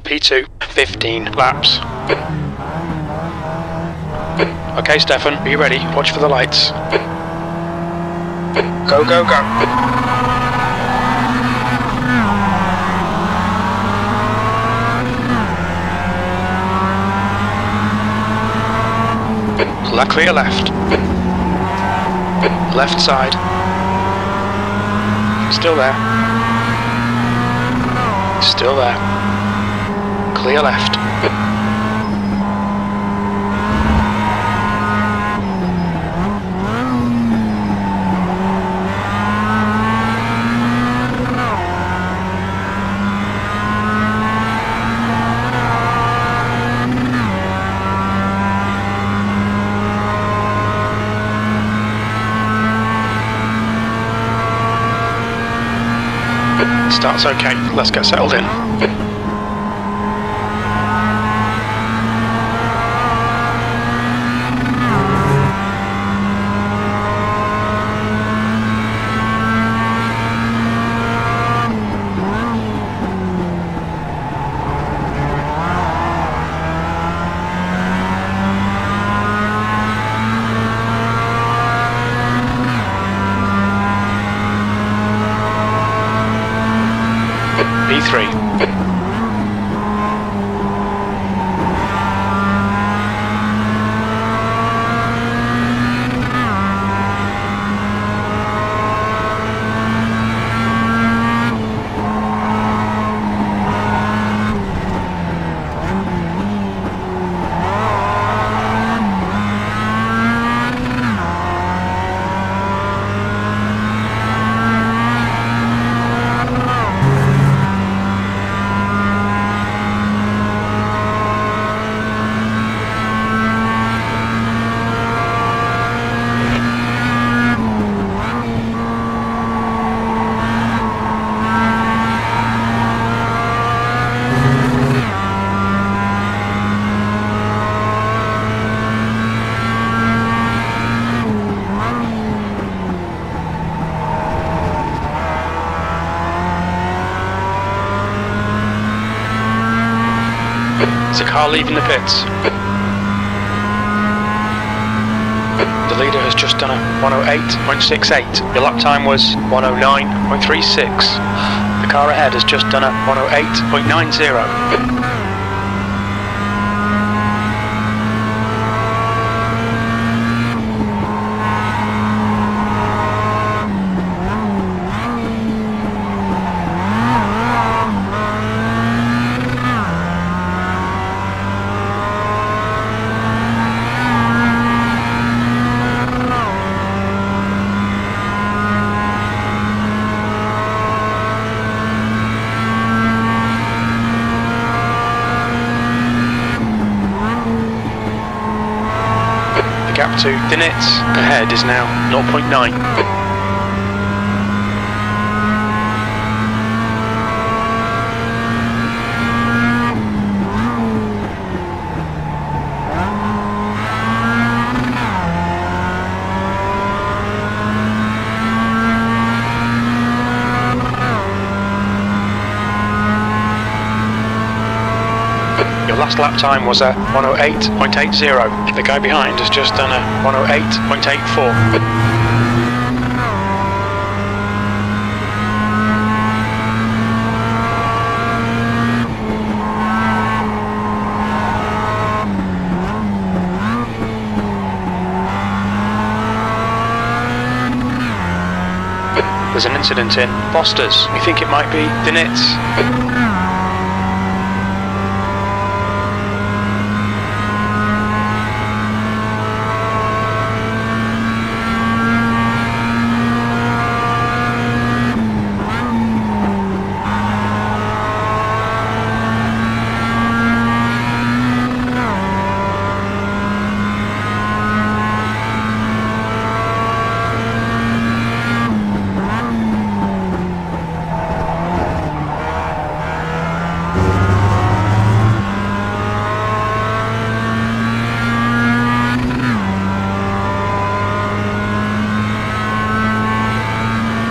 P2, 15 laps. Okay, Stefan, are you ready? Watch for the lights. Go, go, go. Clear left. Left side. Still there. Still there. Clear left. Start's okay, let's get settled in. P3. There's a car leaving the pits. The leader has just done a 108.68. Your lap time was 109.36. The car ahead has just done a 108.90. Gap to Dinitz ahead is now 0.9. Your last lap time was a 108.80. The guy behind has just done a 108.84. There's an incident in Foster's. We think it might be Dinitz.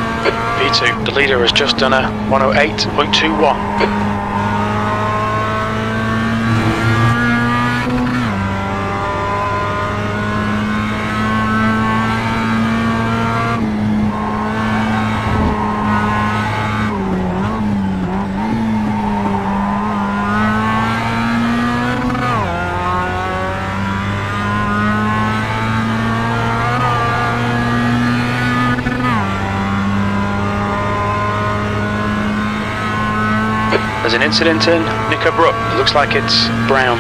The leader has just done a 108.21. There's an incident in Knickerbrook. It looks like it's brown.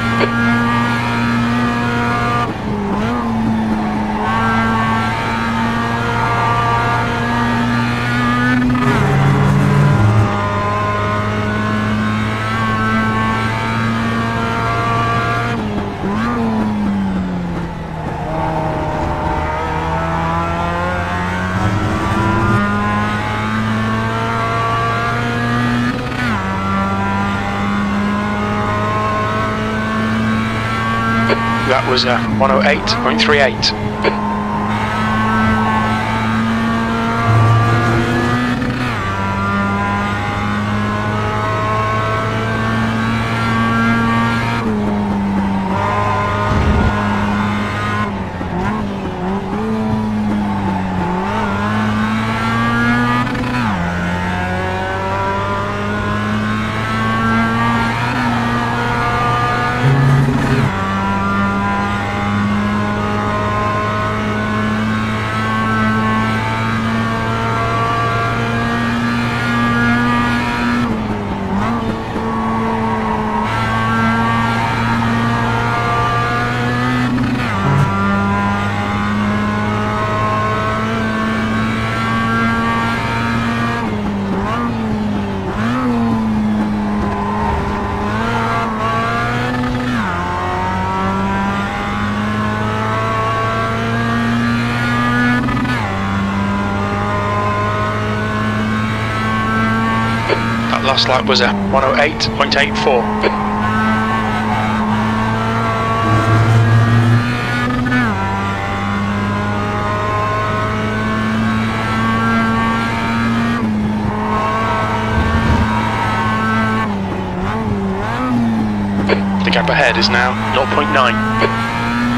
That was 108.38. Last lap was a 108.84. The gap ahead is now 0.9.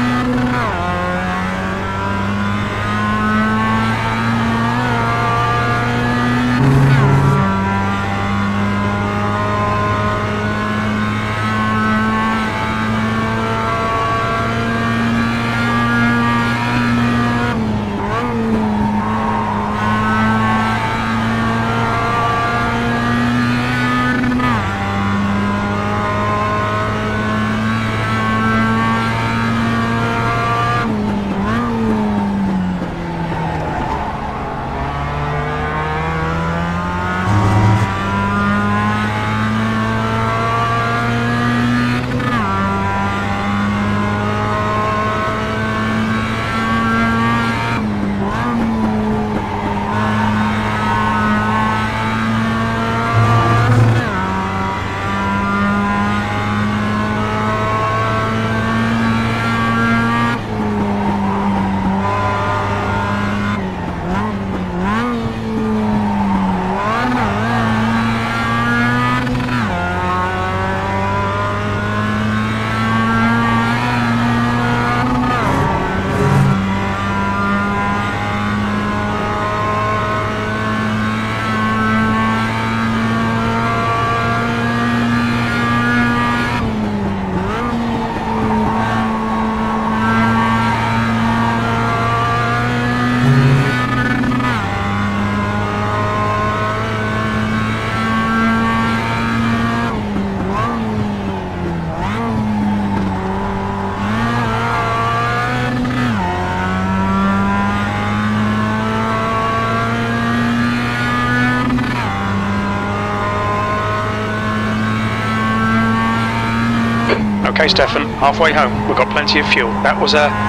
Okay, Stefan, halfway home. We've got plenty of fuel. That was a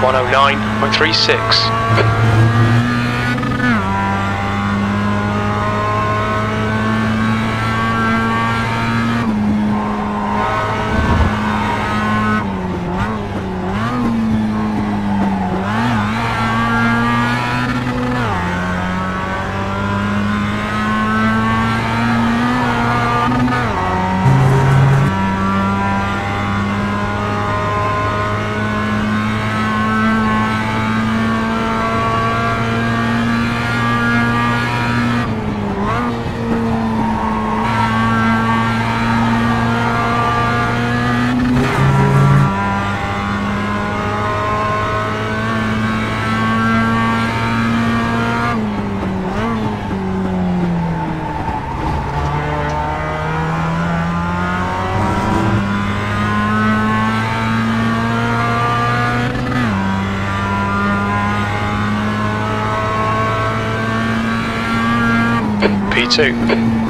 109.36. 1:32.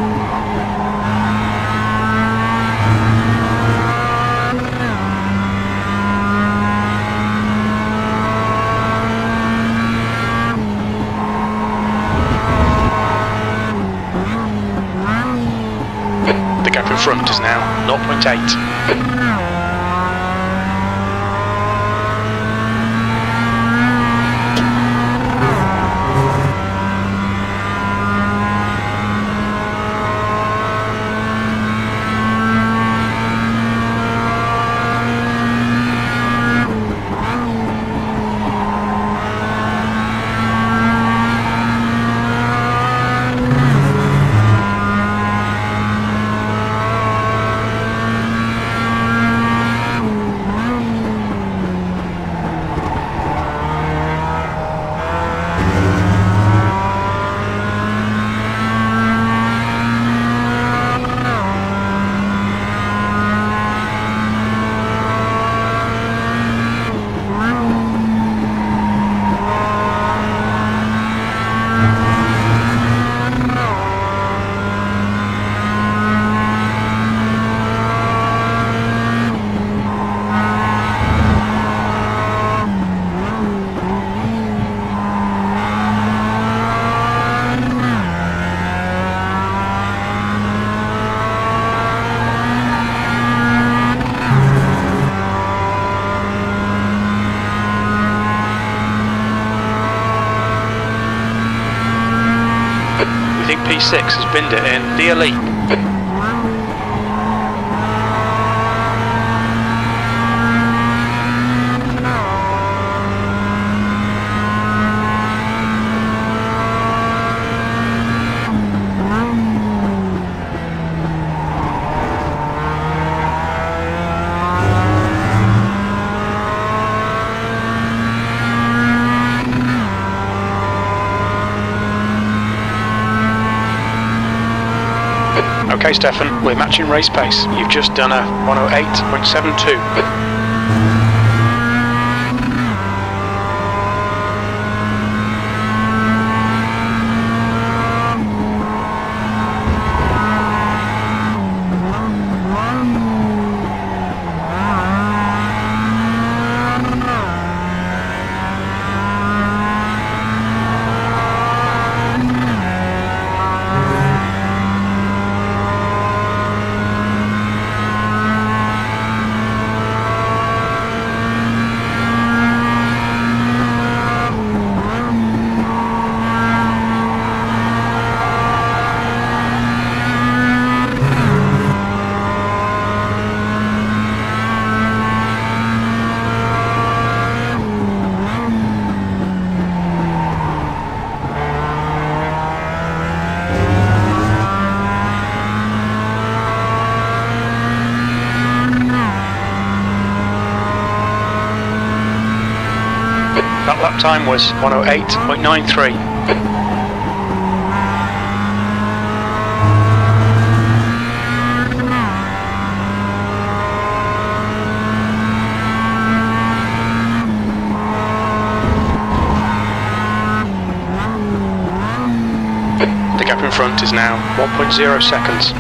The gap in front is now 0.8. P6 has binned it in the elite. Okay, Stefan, we're matching race pace. You've just done a 1:08.72. That lap time was 1:08.93. The gap in front is now 1.0 seconds.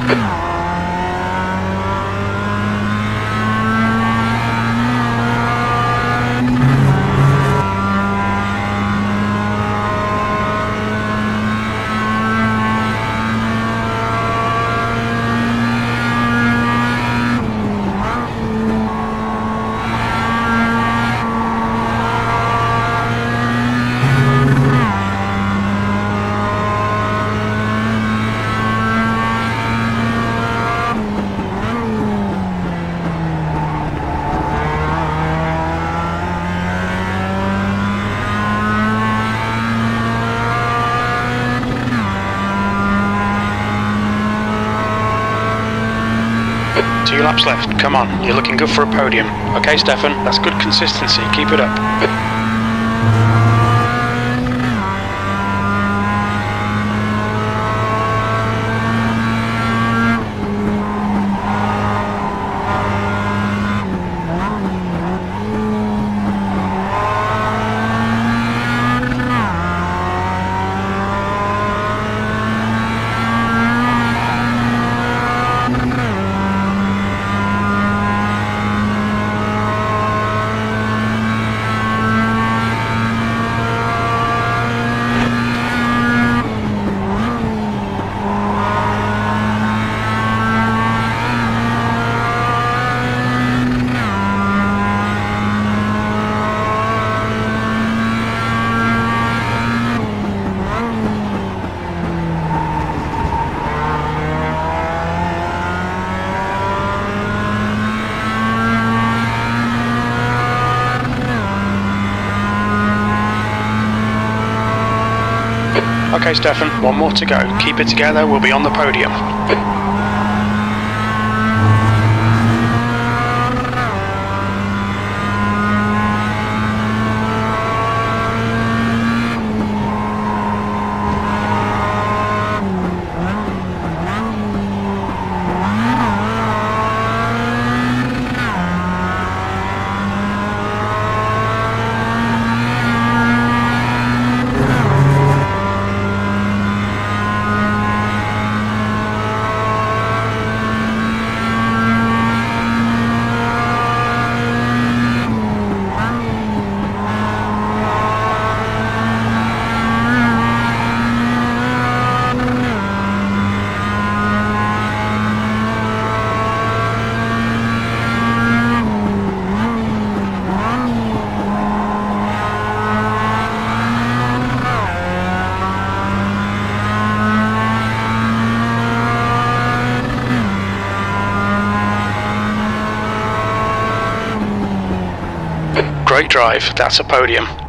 Two laps left, come on, you're looking good for a podium. Okay, Stefan, that's good consistency, keep it up. Okay, Stefan, one more to go. Keep it together, we'll be on the podium. Great drive, that's a podium.